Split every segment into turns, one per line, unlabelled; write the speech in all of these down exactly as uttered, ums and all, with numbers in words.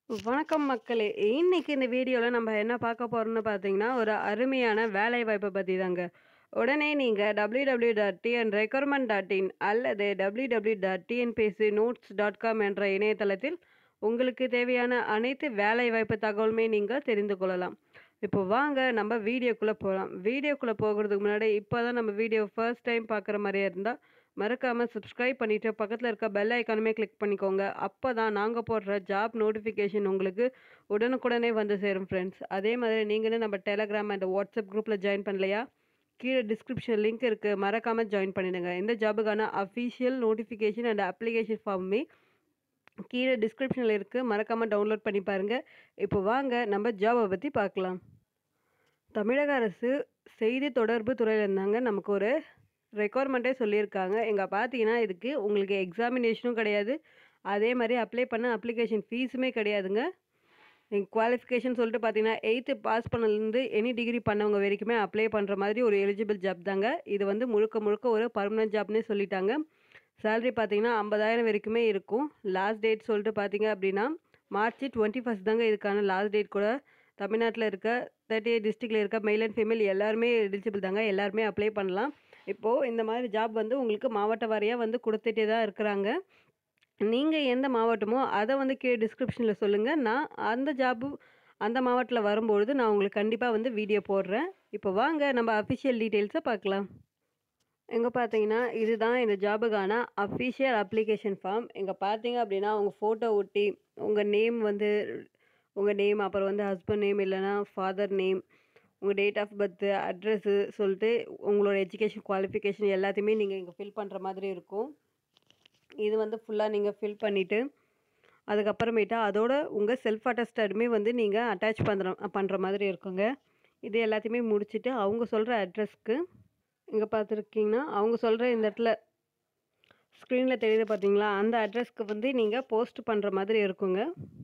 வணக்கம் மக்களே! இன்னைக்கு இந்த வீடியோல நம்ம என்ன பார்க்க போறோம்னு பார்த்தீங்கன்னா, ஒரு அருமையான வேலைவாய்ப்ப பத்தி தாங்க. உடனே நீங்க W W W dot T N recruitment dot in அல்லது W W W dot T N P S C notes dot com என்ற இணையதளத்தில் உங்களுக்கு தேவையான அனைத்து வேலைவாய்ப்பு தகவலுமே நீங்க தெரிந்து கொள்ளலாம். இப்போ வாங்க நம்ம வீடியோக்குள்ள போலாம். வீடியோக்குள்ள போகறதுக்கு முன்னாடி இப்போ தான் நம்ம வீடியோ ஃபர்ஸ்ட் டைம் பார்க்குற மாரியா இருந்தா, மறக்காம சப்ஸ்கிரைப் பண்ணிட்டு பக்கத்துல இருக்க பெல் ஐகானுமே கிளிக் பண்ணிக்கோங்க. அப்பதான் நாங்க போடுற ஜாப் நோட்டிஃபிகேஷன் உங்களுக்கு உடனுக்குடனே வந்து சேரும் ஃப்ரெண்ட்ஸ். அதே மாதிரி நீங்களும் நம்ம டெலகிராம் அண்ட் வாட்ஸ்அப் குரூப்ல ஜாயின் பண்ணலையா? கீழே டிஸ்கிரிப்ஷன் லிங்க் இருக்கு. மறக்காம ஜாயின் பண்ணிடுங்க. இந்த ஜாபுக்கான அஃபிஷியல் நோட்டிஃபிகேஷன் அண்ட் அப்ளிகேஷன் ஃபார்மே கீழே டிஸ்கிரிப்ஷனில் இருக்கு. மறக்காம டவுன்லோட் பண்ணி பாருங்க. இப்போ வாங்க நம்ம ஜாபை பற்றி பார்க்கலாம். தமிழக அரசு செய்தி தொடர்பு துறையில் இருந்தாங்க நமக்கு ஒரு ரெக்குவயர்மெண்ட்டே சொல்லியிருக்காங்க. இங்கே பார்த்தீங்கன்னா இதுக்கு உங்களுக்கு எக்ஸாமினேஷனும் கிடையாது. அதே மாதிரி அப்ளை பண்ண அப்ளிகேஷன் ஃபீஸுமே கிடையாதுங்க. நீங்கள் குவாலிஃபிகேஷன் சொல்லிட்டு பார்த்தீங்கன்னா எயித்து பாஸ் பண்ணலேருந்து எனி டிகிரி பண்ணவங்க வரைக்குமே அப்ளை பண்ணுற மாதிரி ஒரு எலிஜிபிள் ஜாப் தாங்க. இது வந்து முழுக்க முழுக்க ஒரு பர்மனன்ட் ஜாப்னே சொல்லிட்டாங்க. சேலரி பார்த்தீங்கன்னா ஐம்பதாயிரம் வரைக்குமே இருக்கும். லாஸ்ட் டேட் சொல்லிட்டு பார்த்தீங்க அப்படின்னா மார்ச் டுவெண்ட்டி ஃபஸ்ட் தாங்க இதுக்கான லாஸ்ட் டேட் கூட. தமிழ்நாட்டில் இருக்க தேர்ட்டி எயிட் டிஸ்ட்ரிக்டில் இருக்க மெயில் அண்ட் ஃபீமேல் எல்லாருமே எலிஜிபிள் தாங்க. எல்லாருமே அப்ளை பண்ணலாம். இப்போது இந்த மாதிரி ஜாப் வந்து உங்களுக்கு மாவட்ட வாரியாக வந்து கொடுத்துட்டே தான் இருக்கிறாங்க. நீங்கள் எந்த மாவட்டமோ அதை வந்து கீழே டிஸ்கிரிப்ஷனில் சொல்லுங்கள். நான் அந்த ஜாப்பு அந்த மாவட்டத்தில் வரும்பொழுது நான் உங்களுக்கு கண்டிப்பாக வந்து வீடியோ போடுறேன். இப்போ வாங்க நம்ம அஃபிஷியல் டீட்டெயில்ஸை பார்க்கலாம். எங்கே பார்த்தீங்கன்னா இதுதான் இந்த ஜாபுக்கான அஃபிஷியல் அப்ளிகேஷன் ஃபார்ம். இங்கே பார்த்தீங்க அப்படின்னா உங்கள் ஃபோட்டோ ஒட்டி உங்கள் நேம் வந்து உங்கள் நேம், அப்புறம் வந்து ஹஸ்பண்ட் நேம் இல்லைனா ஃபாதர் நேம், உங்கள் டேட் ஆஃப் பர்த்து, அட்ரஸ்ஸு சொல்லிட்டு உங்களோட எஜுகேஷன் குவாலிஃபிகேஷன் எல்லாத்தையுமே நீங்கள் இங்கே ஃபில் பண்ணுற மாதிரி இருக்கும். இது வந்து ஃபுல்லாக நீங்கள் ஃபில் பண்ணிவிட்டு அதுக்கப்புறமேட்டா அதோட உங்கள் செல்ஃப் அட்டஸ்டடுமே வந்து நீங்கள் அட்டாச் பண்ணுற பண்ணுற மாதிரி இருக்குங்க. இது எல்லாத்தையுமே முடிச்சுட்டு அவங்க சொல்கிற அட்ரஸ்க்கு இங்கே பார்த்துருக்கீங்கன்னா அவங்க சொல்கிற இந்த இடத்துல ஸ்க்ரீனில் தெரியுது பார்த்தீங்களா, அந்த அட்ரஸ்க்கு வந்து நீங்கள் போஸ்ட் பண்ணுற மாதிரி இருக்குங்க.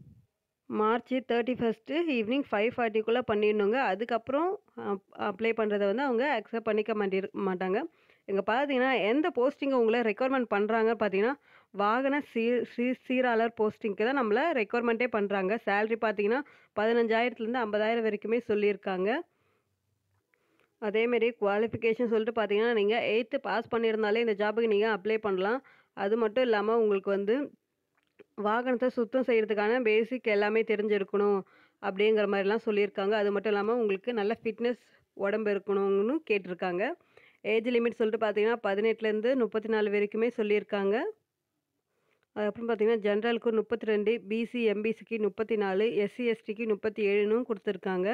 March thirty first evening five ஃபார்ட்டிக்குள்ளே பண்ணிடணுங்க. அதுக்கப்புறம் அப்ளை பண்ணுறதை வந்து அவங்க அக்செப்ட் பண்ணிக்க மாட்டி மாட்டாங்க. இங்கே பார்த்தீங்கன்னா எந்த போஸ்டிங்கை உங்களை ரெக்குவயர்மெண்ட் பண்ணுறாங்க பார்த்தீங்கன்னா வாகன சீ சீ சீராளர் போஸ்டிங்க்கு தான் நம்மளை ரெக்குவயர்மெண்ட்டே பண்ணுறாங்க. சேலரி பார்த்தீங்கன்னா பதினஞ்சாயிரத்துலேருந்து ஐம்பதாயிரம் வரைக்குமே சொல்லியிருக்காங்க. அதேமாரி குவாலிஃபிகேஷன் சொல்லிட்டு பார்த்தீங்கன்னா நீங்கள் எயித்து பாஸ் பண்ணியிருந்தாலே இந்த ஜாபுக்கு நீங்கள் அப்ளை பண்ணலாம். அது மட்டும் இல்லாமல் உங்களுக்கு வந்து வாகனத்தை சுத்தம் செய்கிறதுக்கான பேசிக் எல்லாமே தெரிஞ்சிருக்கணும் அப்படிங்கிற மாதிரிலாம் சொல்லியிருக்காங்க. அது மட்டும் இல்லாமல் உங்களுக்கு நல்ல ஃபிட்னஸ் உடம்பு இருக்கணும்னு கேட்டிருக்காங்க. ஏஜ் லிமிட் சொல்லிட்டு பார்த்தீங்கன்னா பதினெட்டுலேருந்து முப்பத்தி நாலு வரைக்குமே சொல்லியிருக்காங்க. அதுக்கப்புறம் பார்த்தீங்கன்னா ஜென்ரலுக்கு முப்பத்தி ரெண்டு, பிசி எம்பிசிக்கு முப்பத்தி நாலு, எஸ்சி எஸ்டிக்கு முப்பத்தி ஏழுன்னு கொடுத்துருக்காங்க.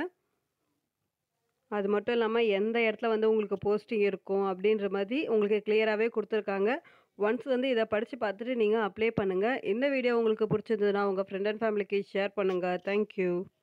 அது மட்டும் இல்லாமல் எந்த இடத்துல வந்து உங்களுக்கு போஸ்டிங் இருக்கும் அப்படின்ற மாதிரி உங்களுக்கு கிளியராகவே கொடுத்துருக்காங்க. ஒன்ஸ் வந்து இதை படித்து பார்த்துட்டு நீங்கள் அப்ளை பண்ணுங்கள். இந்த வீடியோ உங்களுக்கு பிடிச்சிருந்ததுன்னா உங்கள் ஃப்ரெண்ட் அண்ட் ஃபேமிலிக்கு ஷேர் பண்ணுங்கள். தேங்க்யூ.